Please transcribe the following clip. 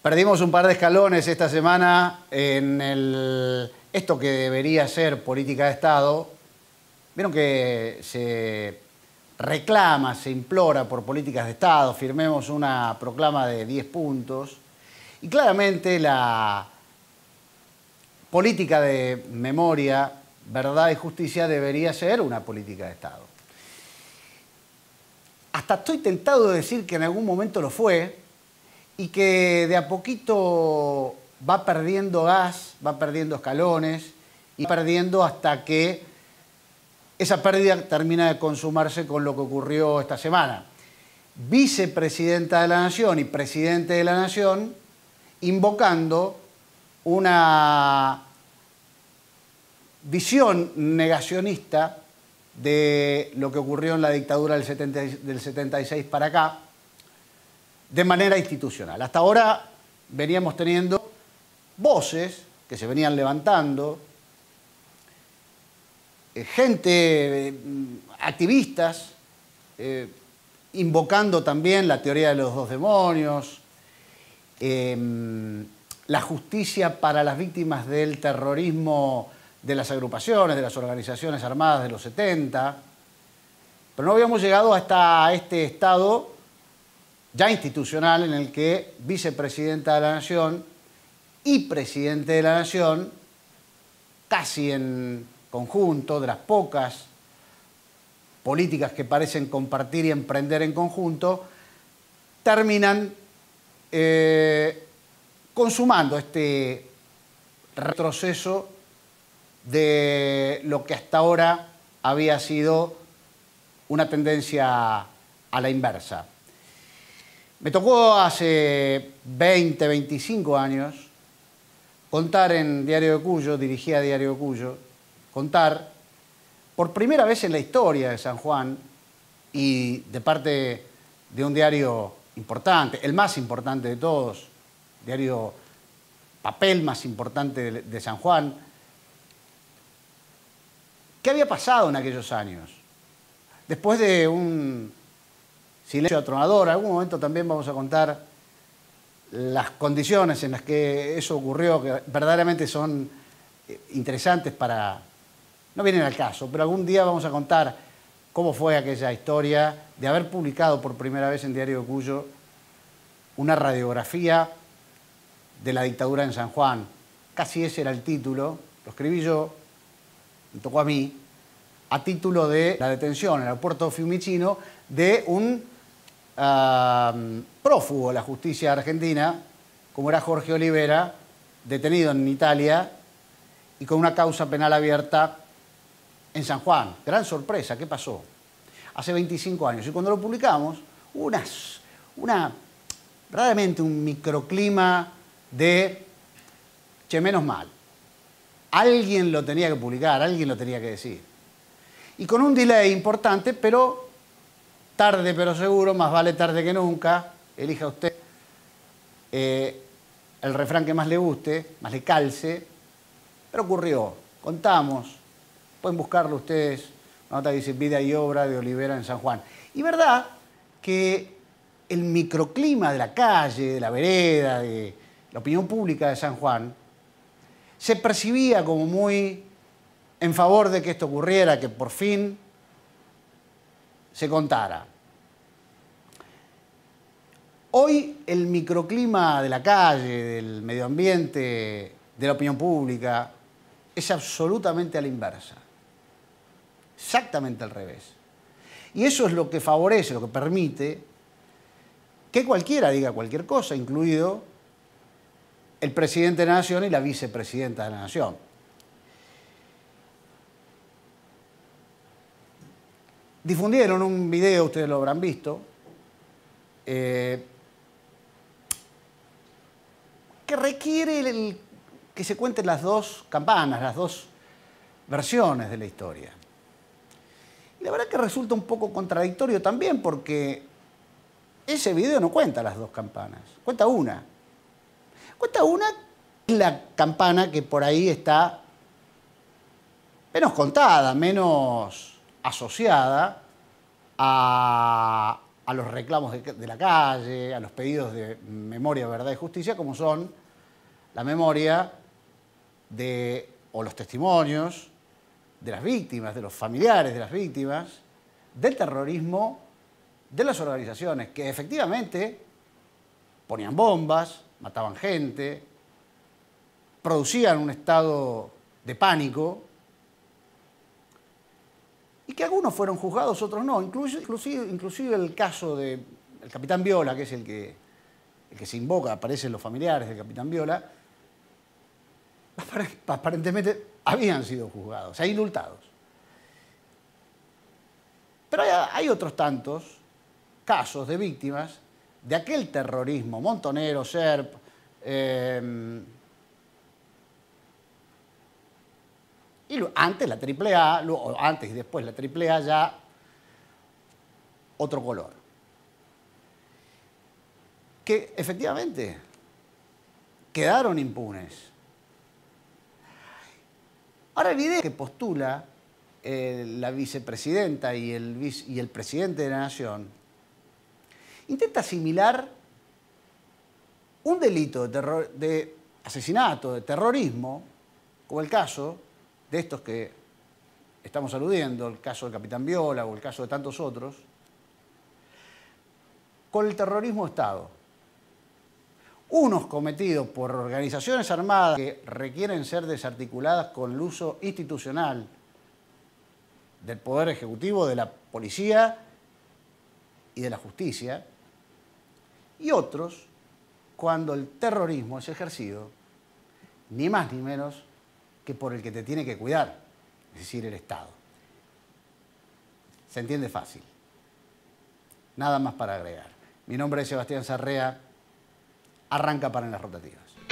Perdimos un par de escalones esta semana en esto que debería ser política de Estado. Vieron que se reclama, se implora por políticas de Estado, firmemos una proclama de 10 puntos. Y claramente la política de memoria, verdad y justicia debería ser una política de Estado. Hasta estoy tentado de decir que en algún momento lo fue y que de a poquito va perdiendo gas, va perdiendo escalones y va perdiendo hasta que esa pérdida termina de consumarse con lo que ocurrió esta semana. Vicepresidenta de la Nación y presidente de la Nación invocando una visión negacionista de lo que ocurrió en la dictadura del 76 para acá, de manera institucional. Hasta ahora veníamos teniendo voces que se venían levantando, gente, activistas, invocando también la teoría de los dos demonios, la justicia para las víctimas del terrorismo de las agrupaciones, de las organizaciones armadas de los 70, pero no habíamos llegado hasta este estado ya institucional en el que vicepresidenta de la Nación y presidente de la Nación, casi en conjunto, de las pocas políticas que parecen compartir y emprender en conjunto, terminan consumando este retroceso de lo que hasta ahora había sido una tendencia a la inversa. Me tocó hace 20, 25 años contar en Diario de Cuyo, dirigía Diario de Cuyo, contar por primera vez en la historia de San Juan y de parte de un diario importante, el más importante de todos, diario papel más importante de San Juan. ¿Qué había pasado en aquellos años? Después de un silencio atronador, en algún momento también vamos a contar las condiciones en las que eso ocurrió, que verdaderamente son interesantes para... No vienen al caso, pero algún día vamos a contar cómo fue aquella historia de haber publicado por primera vez en Diario de Cuyo una radiografía de la dictadura en San Juan. Casi ese era el título, lo escribí yo, me tocó a mí, a título de la detención en el aeropuerto Fiumicino de un prófugo de la justicia argentina, como era Jorge Olivera, detenido en Italia y con una causa penal abierta en San Juan. Gran sorpresa, ¿qué pasó? Hace 25 años. Y cuando lo publicamos, hubo verdaderamente un microclima de, che, menos mal. Alguien lo tenía que publicar, alguien lo tenía que decir. Y con un delay importante, pero tarde pero seguro, más vale tarde que nunca. Elija usted el refrán que más le guste, más le calce. Pero ocurrió, contamos, pueden buscarlo ustedes, una nota que dice Vida y obra de Olivera en San Juan. Y verdad que el microclima de la calle, de la vereda, de la opinión pública de San Juan, se percibía como muy en favor de que esto ocurriera, que por fin se contara. Hoy el microclima de la calle, del medio ambiente, de la opinión pública, es absolutamente a la inversa. Exactamente al revés. Y eso es lo que favorece, lo que permite que cualquiera diga cualquier cosa, incluido el presidente de la Nación y la vicepresidenta de la Nación. Difundieron un video, ustedes lo habrán visto, que requiere que se cuenten las dos campanas, las dos versiones de la historia. Y la verdad que resulta un poco contradictorio también porque ese video no cuenta las dos campanas, cuenta una. Cuenta una, es la campana que por ahí está menos contada, menos asociada a a los reclamos de la calle, a los pedidos de memoria, verdad y justicia, como son la memoria o los testimonios de las víctimas, de los familiares de las víctimas, del terrorismo, de las organizaciones que efectivamente ponían bombas, mataban gente, producían un estado de pánico, y que algunos fueron juzgados, otros no. Inclusive el caso del capitán Viola, que es el que se invoca, aparecen los familiares del capitán Viola, aparentemente habían sido juzgados, indultados. Pero hay otros tantos casos de víctimas de aquel terrorismo montonero, SERP, y antes la AAA, antes y después la AAA ya otro color. Que efectivamente quedaron impunes. Ahora la idea que postula la vicepresidenta y el presidente de la Nación intenta asimilar un delito de asesinato, de terrorismo, como el caso de estos que estamos aludiendo, el caso del capitán Viola o el caso de tantos otros, con el terrorismo de Estado. Unos cometidos por organizaciones armadas que requieren ser desarticuladas con el uso institucional del Poder Ejecutivo, de la Policía y de la Justicia, y otros cuando el terrorismo es ejercido ni más ni menos que por el que te tiene que cuidar, es decir, el Estado. Se entiende fácil. Nada más para agregar. Mi nombre es Sebastián Sarrea. Arranca para En las Rotativas.